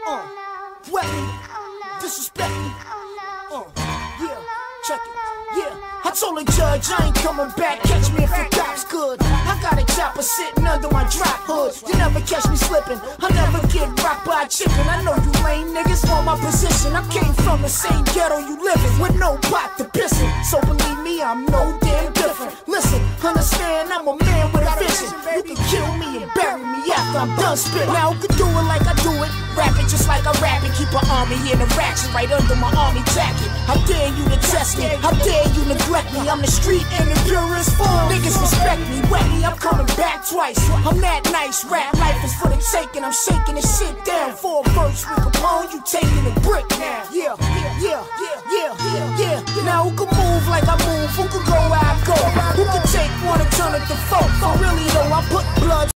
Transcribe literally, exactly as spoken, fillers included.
Uh, wet me, disrespect me. Uh, yeah, check it. Yeah, I told the judge I ain't coming back. Catch me if the cops good. I got a chopper sitting under my drop hood. You never catch me slipping. I never get rocked by a chicken. I know you lame niggas want my position. I came from the same ghetto you living with no pot to piss in. So believe me, I'm no damn different. Listen, understand I'm a man with a vision. You can kill me and bury me after I'm done spitting. Now who can do it like I do it? Rap it just like I rap it. Keep an army in the ratchet right under my army jacket. How dare you to test me? How dare you neglect me? I'm the street in the purest form. Niggas respect me, wet me, I'm coming back twice. I'm that nice, rap life is for the taking. I'm shaking this shit down for a verse with Capone. You taking a brick now. Yeah, yeah, yeah, yeah, yeah. Now who can move like I move? Who can go where I go? Who can take one and turn it to folk? For really though, I put blood